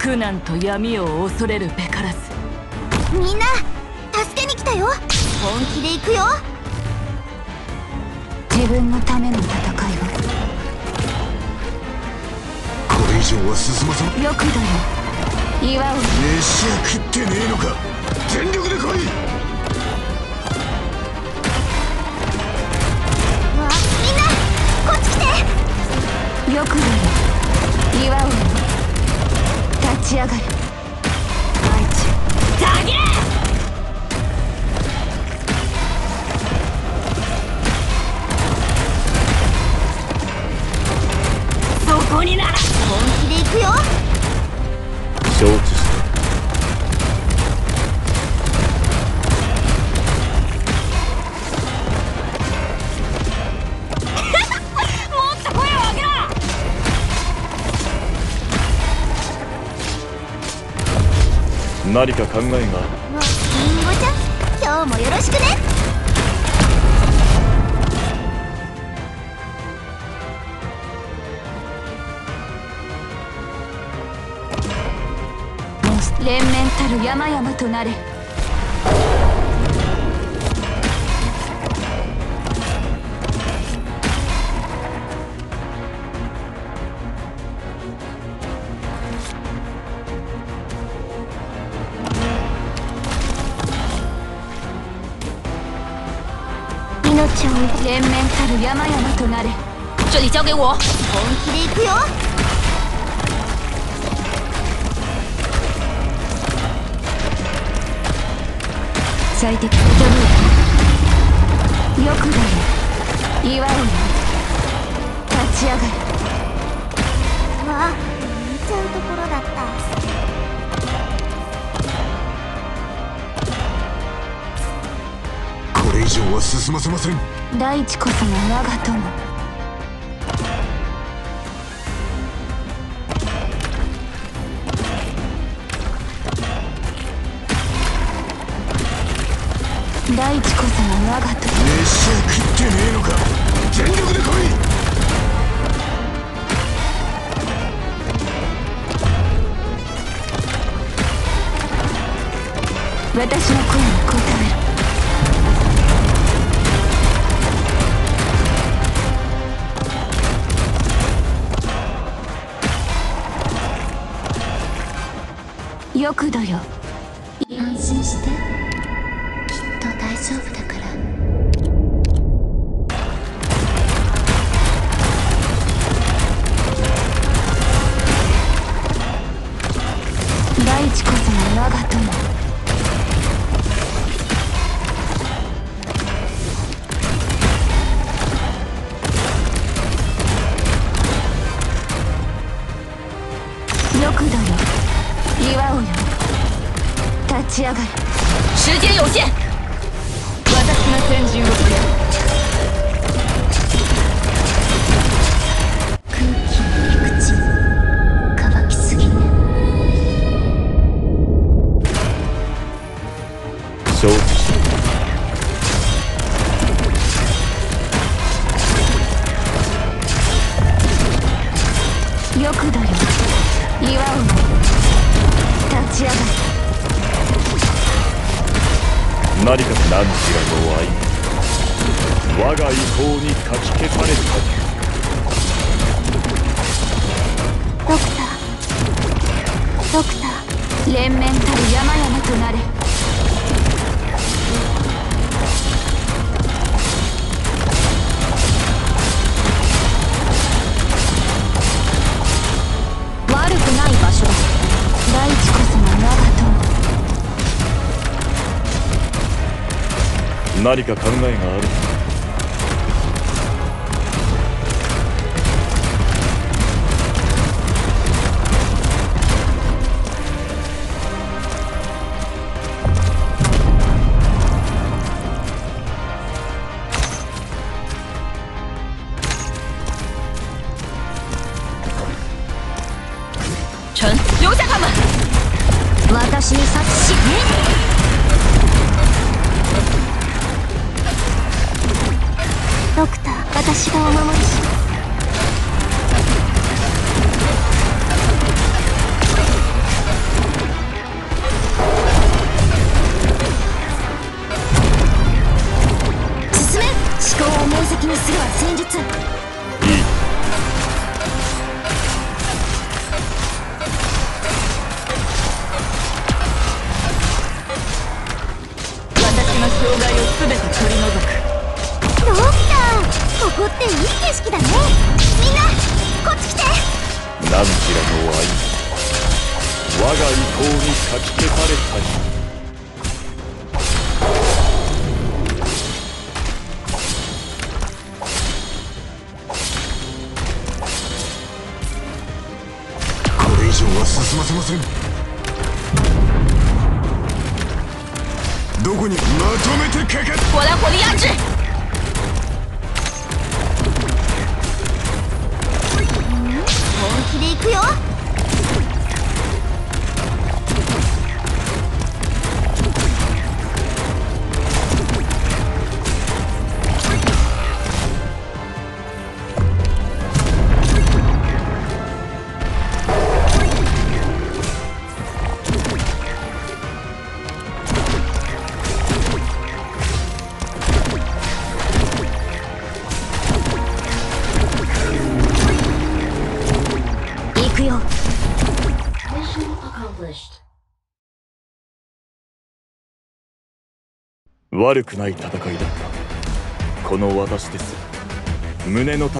苦難と闇を恐れるべからず。 みんな助けに来たよ。本気で行くよ。 自分のための戦いを。 これ以上は進ません。 よくだよ岩を。 飯は食ってねえのか。全力で来い。 わあ、みんなこっち来て。 よくだよ岩を。立ち上がる。 大地だげー。そこになら本気で行くよ。 承知した。 もっと声を上げろ。 何か考えが。 りんごちゃん、今日もよろしくね。 連綿たる山々となれ。命を連綿たる山々となれ。 这里交给我。本気で行くよ。 最適ジョブよくだよ岩を。立ち上がる。 わあ、見ちゃうところだった。 これ以上は進ませません。 大地こそが我が友。大地こそが我が友。 飯は食ってねえのか。全力で来い。 私の声に応える。よくだよ。安心して。大丈夫だから。大地こそが我が友。よくだよ岩をよ。立ち上がる。 時間有限。 私が先陣を切る。 空気の陸地乾きすぎね。 承知した。 よくだよ岩を。立ち上がる。 何か何時らの愛我が意向にかき消された。 ドクタードクター連綿たる山々となれ。 悪くない場所だ。 大地こそが我が友。 何か考えがある。 臣留下他们。私に殺しね。ドクター、私がお守りします。 するは戦術。 いい。 私の障害を全て取り除く。 ドクター、ここっていい景色だね。みんなこっち来て。 何ちらの愛我が意向にかき消されたり。 これ以上は進ませません。どこにまとめてかかっ我来火力压制。 本気で行くよ。行くよ。 悪くない戦いだった。この私です。胸の